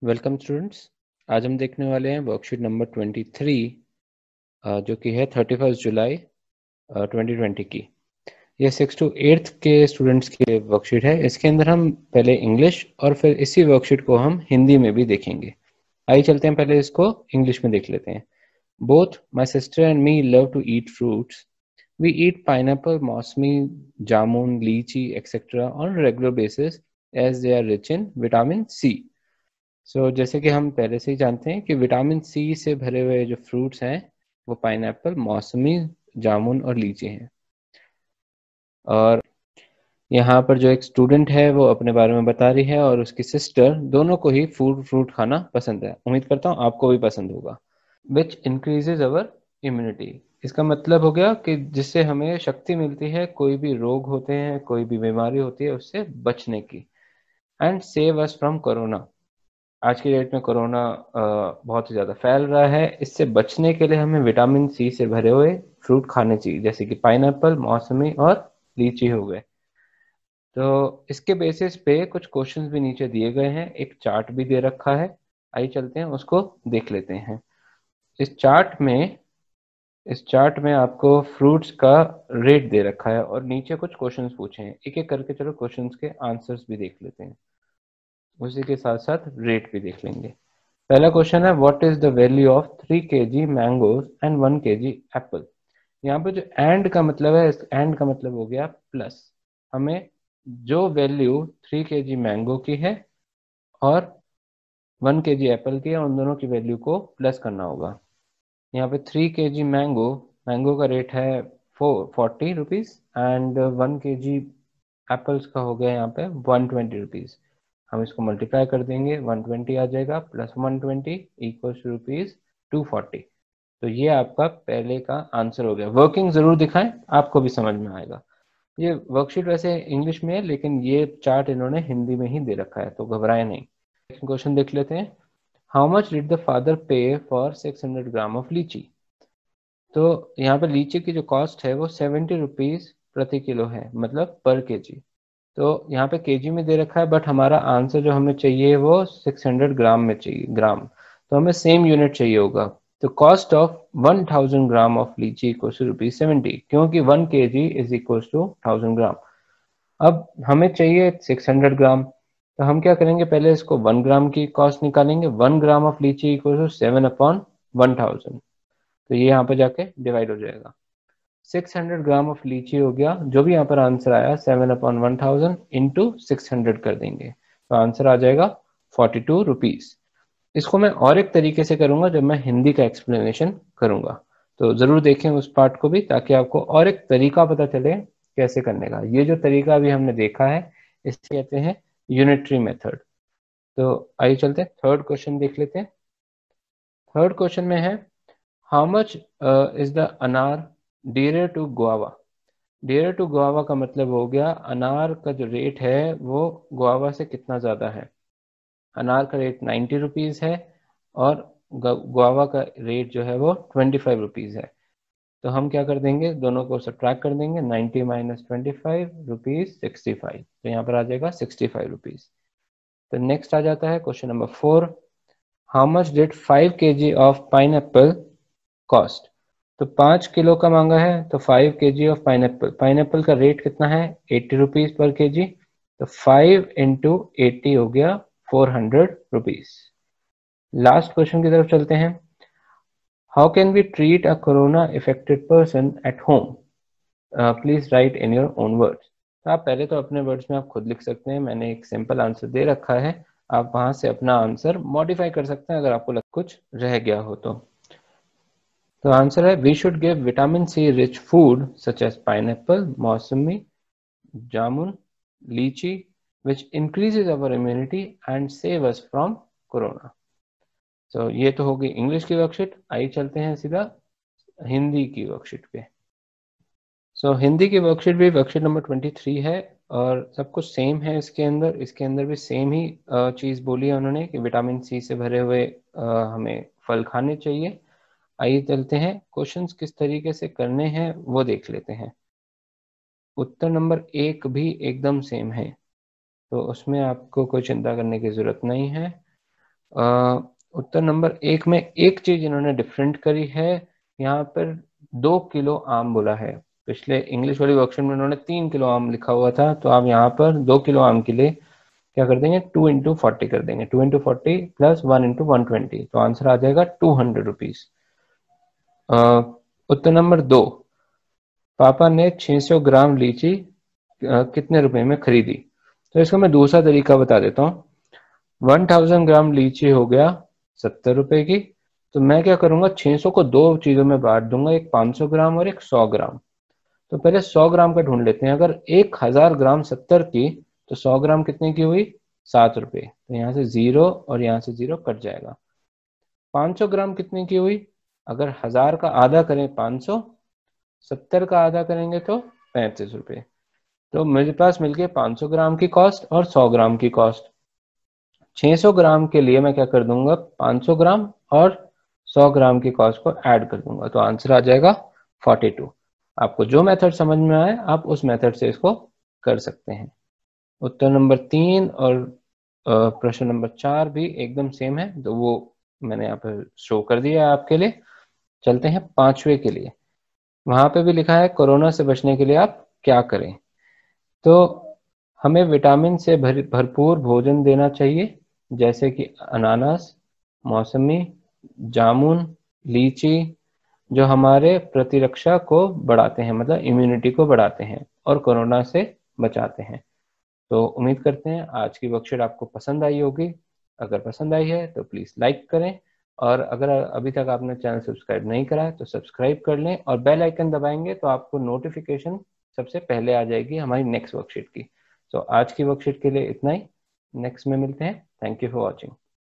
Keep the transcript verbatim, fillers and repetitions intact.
Welcome students. आज हम देखने वाले हैं वर्कशीट नंबर ट्वेंटी थ्री, जो कि है thirty first July twenty twenty की। ये सिक्स टू एट्थ के स्टूडेंट्स की वर्कशीट है। इसके अंदर हम पहले इंग्लिश और फिर इसी वर्कशीट को हम हिंदी में भी देखेंगे। आइए चलते हैं, पहले इसको इंग्लिश में देख लेते हैं। Both my sister and me love to eat fruits. We eat pineapple, मौसमी, jamun, litchi et cetera on regular basis as they are rich in vitamin C. So so, जैसे कि हम पहले से ही जानते हैं कि विटामिन सी से भरे हुए जो फ्रूट्स हैं वो पाइनएप्पल, मौसमी, जामुन और लीची हैं। और यहाँ पर जो एक स्टूडेंट है वो अपने बारे में बता रही है और उसकी सिस्टर, दोनों को ही फूड फ्रूट खाना पसंद है। उम्मीद करता हूँ आपको भी पसंद होगा। विच इंक्रीजेज अवर इम्यूनिटी, इसका मतलब हो गया कि जिससे हमें शक्ति मिलती है, कोई भी रोग होते हैं, कोई भी बीमारी होती है, उससे बचने की। And save us from corona, आज की डेट में कोरोना बहुत ही ज़्यादा फैल रहा है। इससे बचने के लिए हमें विटामिन सी से भरे हुए फ्रूट खाने चाहिए, जैसे कि पाइनएप्पल, मौसमी और लीची हो गए। तो इसके बेसिस पे कुछ क्वेश्चंस भी नीचे दिए गए हैं, एक चार्ट भी दे रखा है। आइए चलते हैं, उसको देख लेते हैं। इस चार्ट में इस चार्ट में आपको फ्रूट्स का रेट दे रखा है और नीचे कुछ क्वेश्चंस पूछे हैं। एक एक करके चलो क्वेश्चंस के आंसर्स भी देख लेते हैं, उसी के साथ साथ रेट भी देख लेंगे। पहला क्वेश्चन है, what is the value of three K G mangoes and one K ji Apple. यहाँ पे जो एंड का मतलब है, इस एंड का मतलब हो गया प्लस। हमें जो value three K G mango की है और वन के जी एप्पल की है, उन दोनों की वैल्यू को प्लस करना होगा। यहाँ पे three K G mango mango का रेट है four forty rupees and one K G apples का हो गया यहाँ पे वन ट्वेंटी रुपीज़। हम इसको मल्टीप्लाई कर देंगे, वन ट्वेंटी आ जाएगा, plus one twenty equals rupees two forty. तो ये आपका पहले का आंसर हो गया। वर्किंग ज़रूर दिखाएं, आपको भी समझ में आएगा। ये वर्कशीट वैसे इंग्लिश में है, लेकिन ये चार्ट इन्होंने हिंदी में ही दे रखा है, तो घबराएं नहीं। क्वेश्चन देख लेते हैं। How much did the father pay for six hundred gram of litchi. तो यहाँ पे लीची की जो कॉस्ट है वो सेवेंटी रुपीज प्रति किलो है, मतलब पर केजी। तो यहाँ पे केजी में दे रखा है, बट हमारा आंसर जो हमें चाहिए वो सिक्स हंड्रेड ग्राम में चाहिए, ग्राम। तो हमें सेम यूनिट चाहिए होगा। तो cost of one thousand gram of litchi equals to rupees seventy, क्योंकि one K G is equals to thousand gram. अब हमें चाहिए सिक्स हंड्रेड ग्राम। तो हम क्या करेंगे, पहले इसको वन ग्राम की कॉस्ट निकालेंगे। One gram of litchi equal to seven upon one thousand, तो ये यहाँ पे जाके डिवाइड हो जाएगा। सिक्स हंड्रेड ग्राम ऑफ लीची हो गया, जो भी यहाँ पर आंसर आया seven upon one thousand into six hundred कर देंगे, तो आंसर आ जाएगा फोर्टी टू रुपीज। इसको मैं और एक तरीके से करूंगा जब मैं हिंदी का एक्सप्लेनेशन करूंगा, तो जरूर देखें उस पार्ट को भी, ताकि आपको और एक तरीका पता चले कैसे करने का। ये जो तरीका अभी हमने देखा है इसे कहते हैं यूनिटरी मेथड। तो आइए चलते हैं, थर्ड क्वेश्चन देख लेते हैं। थर्ड क्वेश्चन में है, how much is the anar dear to guava. Dear to guava का मतलब हो गया अनार का जो रेट है वो गुआवा से कितना ज़्यादा है। अनार का रेट नाइन्टी रुपीज़ है और गुआवा का रेट जो है वो ट्वेंटी फाइव रुपीज़ है। तो हम क्या कर देंगे, दोनों को सब्ट्रैक्ट कर देंगे, ninety minus twenty five rupees sixty five, तो यहाँ पर आ जाएगा सिक्सटी फाइव रुपीज़। तो नेक्स्ट आ जाता है question number four, how much did five K G of pineapple cost. तो पाँच किलो का मांगा है, तो five K G of pineapple, pineapple का रेट कितना है एट्टी रुपीज पर के जी। तो फाइव इंटू एट्टी हो गया four hundred rupees. Last question की तरफ चलते हैं। How can we treat a corona affected person at home, please write in your own words. तो आप पहले तो अपने वर्ड्स में आप खुद लिख सकते हैं, मैंने एक सिंपल आंसर दे रखा है, आप वहां से अपना आंसर मॉडिफाई कर सकते हैं अगर आपको लग कुछ रह गया हो तो। तो आंसर है, we should give vitamin C rich food such as pineapple, मौसमी, jamun, litchi, which increases our immunity and save us from corona. तो ये तो होगी इंग्लिश की वर्कशीट। आइए चलते हैं सीधा हिंदी की वर्कशीट पे। सो so, हिंदी की वर्कशीट भी वर्कशीट नंबर ट्वेंटी थ्री है और सब कुछ सेम है इसके अंदर। इसके अंदर भी सेम ही चीज़ बोली है उन्होंने कि विटामिन सी से भरे हुए अ, हमें फल खाने चाहिए। आइए चलते हैं, क्वेश्चंस किस तरीके से करने हैं वो देख लेते हैं। उत्तर नंबर एक भी एकदम सेम है, तो उसमें आपको कोई चिंता करने की ज़रूरत नहीं है। उत्तर नंबर एक में एक चीज इन्होंने डिफरेंट करी है, यहाँ पर दो किलो आम बोला है। पिछले इंग्लिश वाली वर्कशीट में उन्होंने तीन किलो आम लिखा हुआ था, तो आप यहाँ पर दो किलो आम के लिए क्या कर देंगे, टू इंटू फोर्टी कर देंगे, two into forty plus one into one twenty, तो आंसर आ जाएगा टू हंड्रेड रुपीज। उत्तर नंबर दो, पापा ने छह सौ ग्राम लीची कितने रुपए में खरीदी। तो इसका मैं दूसरा तरीका बता देता हूँ। वन थाउजेंड ग्राम लीची हो गया सत्तर रुपए की, तो मैं क्या करूंगा, छह सौ को दो चीजों में बांट दूंगा, एक पाँच सौ ग्राम और एक सौ ग्राम। तो पहले सौ ग्राम का ढूंढ लेते हैं। अगर एक हजार ग्राम सत्तर की, तो सौ ग्राम कितने की हुई, सात रुपए, तो यहाँ से जीरो और यहाँ से जीरो कट जाएगा। पाँच सौ ग्राम कितने की हुई, अगर हजार का आधा करें पाँच सौ, सत्तर का आधा करेंगे तो पैंतीस रुपए। तो मेरे पास मिल गए पाँच सौ ग्राम की कॉस्ट और सौ ग्राम की कॉस्ट। छह सौ ग्राम के लिए मैं क्या कर दूंगा, पाँच सौ ग्राम और सौ ग्राम की कॉस्ट को ऐड कर दूंगा, तो आंसर आ जाएगा फोर्टी टू। आपको जो मेथड समझ में आए आप उस मेथड से इसको कर सकते हैं। उत्तर नंबर तीन और प्रश्न नंबर चार भी एकदम सेम है, तो वो मैंने यहाँ पर शो कर दिया है आपके लिए। चलते हैं पांचवे के लिए। वहां पे भी लिखा है कोरोना से बचने के लिए आप क्या करें। तो हमें विटामिन से भर भरपूर भोजन देना चाहिए, जैसे कि अनानास, मौसमी, जामुन, लीची, जो हमारे प्रतिरक्षा को बढ़ाते हैं, मतलब इम्यूनिटी को बढ़ाते हैं और कोरोना से बचाते हैं। तो उम्मीद करते हैं आज की वर्कशीट आपको पसंद आई होगी। अगर पसंद आई है तो प्लीज़ लाइक करें, और अगर अभी तक आपने चैनल सब्सक्राइब नहीं करा है तो सब्सक्राइब कर लें, और बेल आइकन दबाएंगे तो आपको नोटिफिकेशन सबसे पहले आ जाएगी हमारी नेक्स्ट वर्कशीट की। तो आज की वर्कशीट के लिए इतना ही, नेक्स्ट में मिलते हैं। Thank you for watching.